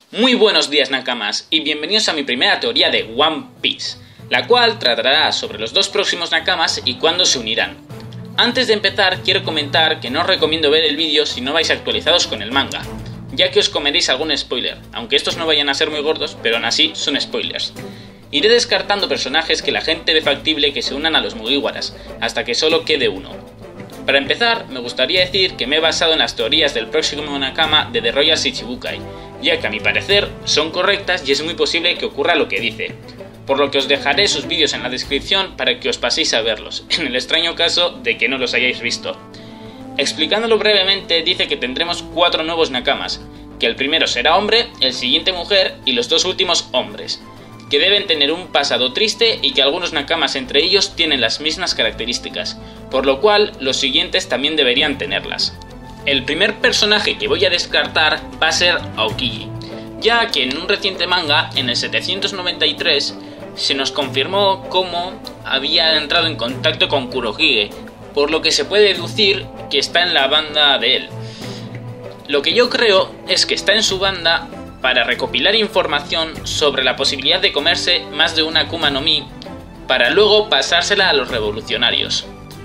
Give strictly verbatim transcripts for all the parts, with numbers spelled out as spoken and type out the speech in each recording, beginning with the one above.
Muy buenos días, Nakamas, y bienvenidos a mi primera teoría de One Piece, la cual tratará sobre los dos próximos Nakamas y cuándo se unirán. Antes de empezar, quiero comentar que no os recomiendo ver el vídeo si no vais actualizados con el manga, ya que os comeréis algún spoiler, aunque estos no vayan a ser muy gordos, pero aún así son spoilers. Iré descartando personajes que la gente ve factible que se unan a los Mugiwaras, hasta que solo quede uno. Para empezar, me gustaría decir que me he basado en las teorías del próximo Nakama de The Royal Shichibukai, ya que a mi parecer son correctas y es muy posible que ocurra lo que dice, por lo que os dejaré sus vídeos en la descripción para que os paséis a verlos, en el extraño caso de que no los hayáis visto. Explicándolo brevemente, dice que tendremos cuatro nuevos Nakamas, que el primero será hombre, el siguiente mujer y los dos últimos hombres, que deben tener un pasado triste y que algunos Nakamas entre ellos tienen las mismas características, por lo cual los siguientes también deberían tenerlas. El primer personaje que voy a descartar va a ser Aokiji, ya que en un reciente manga, en el setecientos noventa y tres, se nos confirmó cómo había entrado en contacto con Kurohige, por lo que se puede deducir que está en la banda de él. Lo que yo creo es que está en su banda para recopilar información sobre la posibilidad de comerse más de una Akuma no Mi, para luego pasársela a los revolucionarios.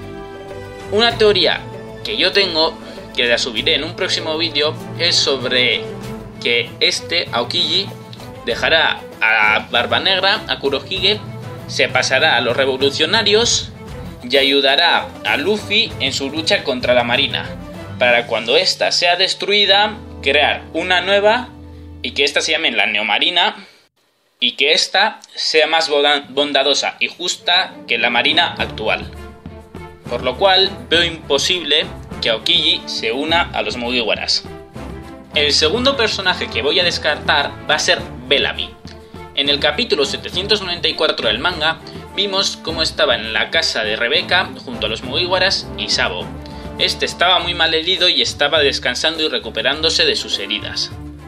Una teoría que yo tengo, que la subiré en un próximo vídeo, es sobre que este, Aokiji, dejará a Barba Negra, a Kurohige, se pasará a los revolucionarios y ayudará a Luffy en su lucha contra la Marina, para cuando ésta sea destruida, crear una nueva y que ésta se llame la Neomarina y que ésta sea más bondadosa y justa que la Marina actual. Por lo cual veo imposible que Aokiji se una a los Mugiwaras. El segundo personaje que voy a descartar va a ser Bellamy. En el capítulo setecientos noventa y cuatro del manga vimos cómo estaba en la casa de Rebeca junto a los Mugiwaras y Sabo. Este estaba muy mal herido y estaba descansando y recuperándose de sus heridas.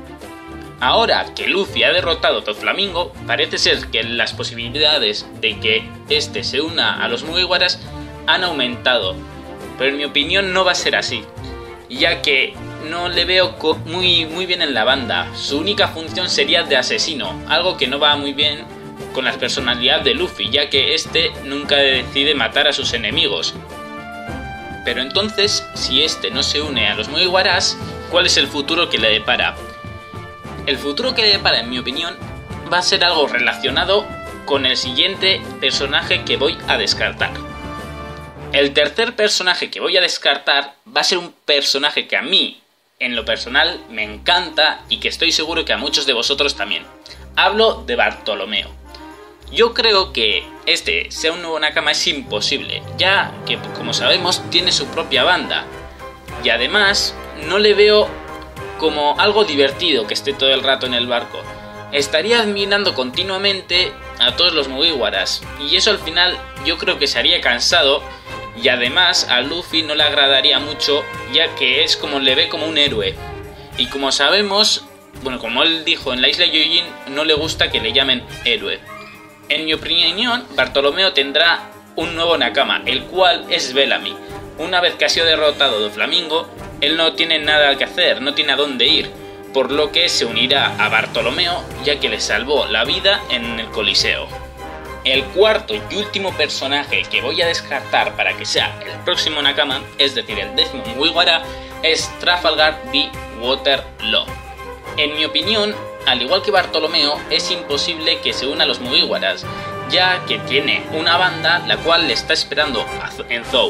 Ahora que Luffy ha derrotado a Doflamingo, parece ser que las posibilidades de que este se una a los Mugiwaras han aumentado, pero en mi opinión no va a ser así, ya que no le veo muy, muy bien en la banda. Su única función sería de asesino, algo que no va muy bien con la personalidad de Luffy, ya que este nunca decide matar a sus enemigos. Pero entonces, si este no se une a los Mugiwaras, ¿cuál es el futuro que le depara? El futuro que le depara, en mi opinión, va a ser algo relacionado con el siguiente personaje que voy a descartar. El tercer personaje que voy a descartar va a ser un personaje que a mí, en lo personal, me encanta y que estoy seguro que a muchos de vosotros también. Hablo de Bartolomeo. Yo creo que este sea un nuevo Nakama es imposible, ya que, como sabemos, tiene su propia banda. Y además, no le veo como algo divertido que esté todo el rato en el barco. Estaría admirando continuamente a todos los Mugiwaras, y eso al final yo creo que se haría cansado, y además a Luffy no le agradaría mucho, ya que es como le ve como un héroe. Y como sabemos, bueno, como él dijo en la isla Yojin, no le gusta que le llamen héroe. En mi opinión, Bartolomeo tendrá un nuevo Nakama, el cual es Bellamy. Una vez que ha sido derrotado Doflamingo, él no tiene nada que hacer, no tiene a dónde ir, por lo que se unirá a Bartolomeo, ya que le salvó la vida en el Coliseo. El cuarto y último personaje que voy a descartar para que sea el próximo Nakama, es decir, el décimo Mugiwara, es Trafalgar D. Waterloo. En mi opinión, al igual que Bartolomeo, es imposible que se una a los Mugiwaras, ya que tiene una banda la cual le está esperando en Zou.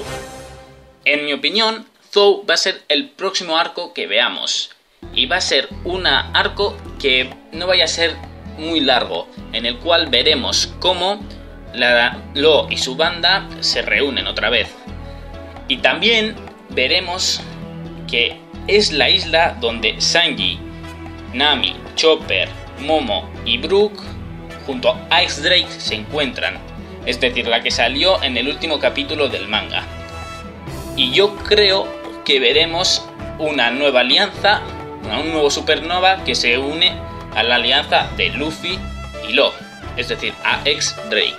En mi opinión, Zou va a ser el próximo arco que veamos, y va a ser un arco que no vaya a ser muy largo, en el cual veremos cómo la Law y su banda se reúnen otra vez. Y también veremos que es la isla donde Sanji, Nami, Chopper, Momo y Brook junto a Ice Drake se encuentran, es decir, la que salió en el último capítulo del manga. Y yo creo que veremos una nueva alianza, un nuevo Supernova que se une a la alianza de Luffy y Law, es decir, a X Drake.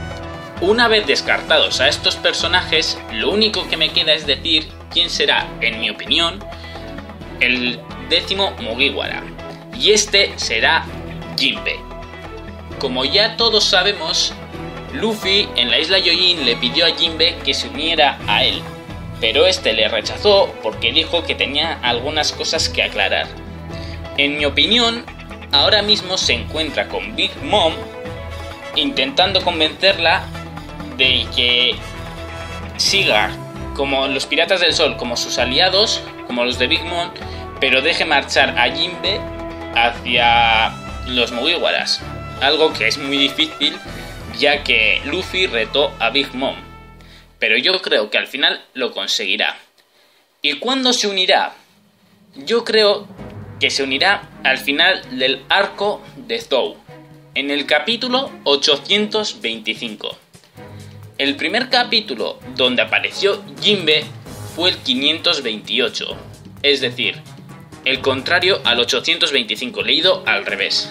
Una vez descartados a estos personajes, lo único que me queda es decir quién será, en mi opinión, el décimo Mugiwara. y este será Jinbe. Como ya todos sabemos, Luffy en la isla Gyojin le pidió a Jinbe que se uniera a él, pero este le rechazó porque dijo que tenía algunas cosas que aclarar. En mi opinión, ahora mismo se encuentra con Big Mom intentando convencerla de que siga como los Piratas del Sol, como sus aliados, como los de Big Mom, pero deje marchar a Jinbe hacia los Mugiwaras, algo que es muy difícil ya que Luffy retó a Big Mom, pero yo creo que al final lo conseguirá. ¿Y cuándo se unirá? Yo creo que se unirá al final del arco de Zou, en el capítulo ochocientos veinticinco. El primer capítulo donde apareció Jinbe fue el quinientos veintiocho, es decir, el contrario al ochocientos veinticinco, leído al revés.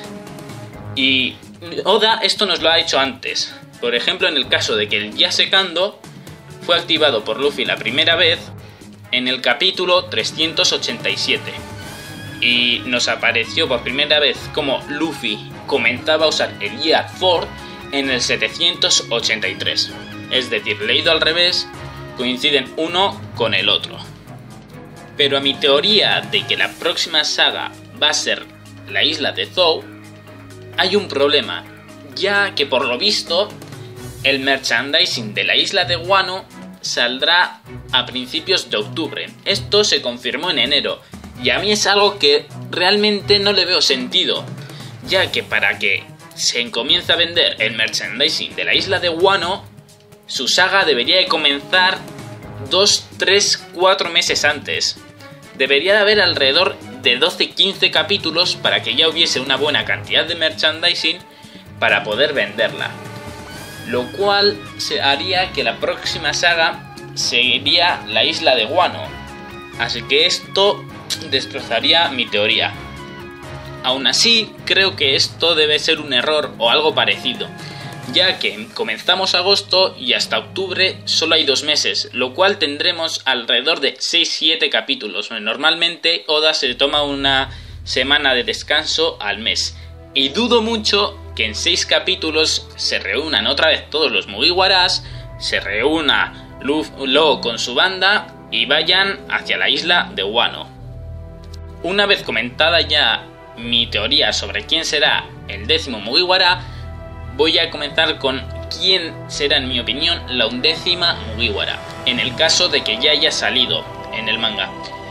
Y Oda esto nos lo ha hecho antes. Por ejemplo, en el caso de que el Yasekando fue activado por Luffy la primera vez en el capítulo trescientos ochenta y siete. Y nos apareció por primera vez como Luffy comenzaba a usar el Gear Ford en el setecientos ochenta y tres. Es decir, leído al revés, coinciden uno con el otro. Pero a mi teoría de que la próxima saga va a ser la isla de Zou, hay un problema, ya que por lo visto el merchandising de la isla de Wano saldrá a principios de octubre. Esto se confirmó en enero, y a mí es algo que realmente no le veo sentido, ya que para que se comience a vender el merchandising de la isla de Wano, su saga debería de comenzar dos, tres, cuatro meses antes. Debería de haber alrededor de doce quince capítulos para que ya hubiese una buena cantidad de merchandising para poder venderla. Lo cual se haría que la próxima saga sería la isla de Wano. Así que esto destrozaría mi teoría. Aún así, creo que esto debe ser un error o algo parecido, ya que comenzamos agosto y hasta octubre solo hay dos meses, lo cual tendremos alrededor de seis siete capítulos. Normalmente Oda se toma una semana de descanso al mes, y dudo mucho que en seis capítulos se reúnan otra vez todos los Mugiwaras, se reúna Luffy con su banda y vayan hacia la isla de Wano. Una vez comentada ya mi teoría sobre quién será el décimo Mugiwara, voy a comenzar con quién será, en mi opinión, la undécima Mugiwara, en el caso de que ya haya salido en el manga.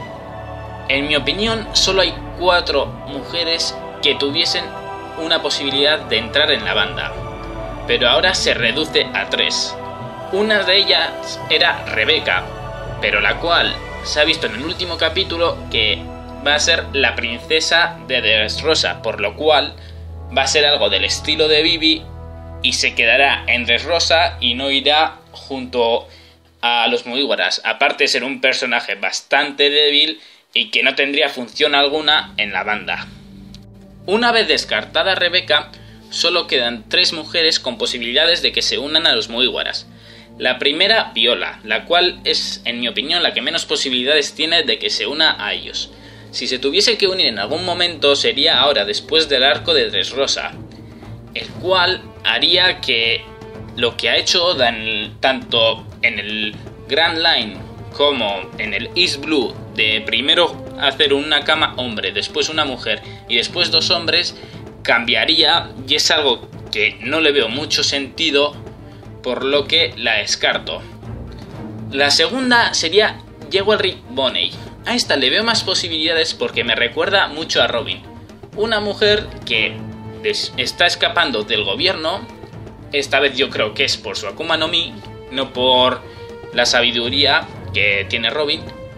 En mi opinión, solo hay cuatro mujeres que tuviesen una posibilidad de entrar en la banda, pero ahora se reduce a tres. Una de ellas era Rebeca, pero la cual se ha visto en el último capítulo que va a ser la princesa de Dressrosa, por lo cual va a ser algo del estilo de Vivi y se quedará en Dressrosa y no irá junto a los Mugiwaras, aparte de ser un personaje bastante débil y que no tendría función alguna en la banda. Una vez descartada Rebeca, solo quedan tres mujeres con posibilidades de que se unan a los Mugiwaras. La primera, Viola, la cual es, en mi opinión, la que menos posibilidades tiene de que se una a ellos. Si se tuviese que unir en algún momento sería ahora, después del arco de Dressrosa, el cual haría que lo que ha hecho Oda en el, tanto en el Grand Line como en el East Blue, de primero hacer una cama hombre, después una mujer y después dos hombres, cambiaría, y es algo que no le veo mucho sentido, por lo que la descarto. La segunda sería Jewelry Bonney. A esta le veo más posibilidades porque me recuerda mucho a Robin, una mujer que está escapando del gobierno. Esta vez yo creo que es por su Akuma no Mi, no por la sabiduría que tiene Robin,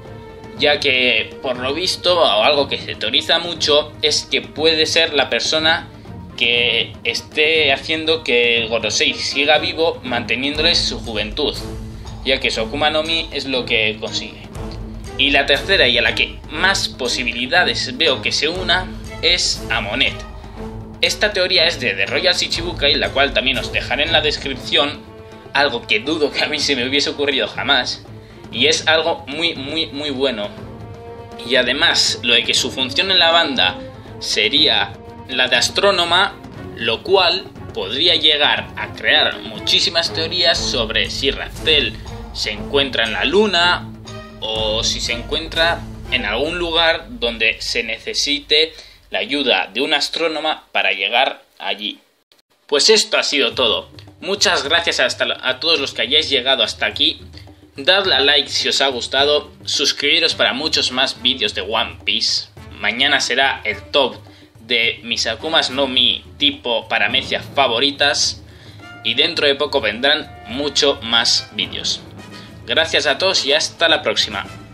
ya que por lo visto, o algo que se teoriza mucho, es que puede ser la persona que esté haciendo que Gorosei siga vivo, manteniéndole su juventud, ya que su Akuma no Mi es lo que consigue. Y la tercera, y a la que más posibilidades veo que se una, es a Monet. Esta teoría es de The Royal Shichibukai, la cual también os dejaré en la descripción, algo que dudo que a mí se me hubiese ocurrido jamás, y es algo muy muy muy bueno. Y además, lo de que su función en la banda sería la de astrónoma, lo cual podría llegar a crear muchísimas teorías sobre si Raziel se encuentra en la Luna o si se encuentra en algún lugar donde se necesite la ayuda de un astrónoma para llegar allí. Pues esto ha sido todo. Muchas gracias hasta a todos los que hayáis llegado hasta aquí. Dadle a like si os ha gustado, suscribiros para muchos más vídeos de One Piece. Mañana será el top de mis Akumas no Mi tipo paramecia favoritas y dentro de poco vendrán mucho más vídeos. Gracias a todos y hasta la próxima.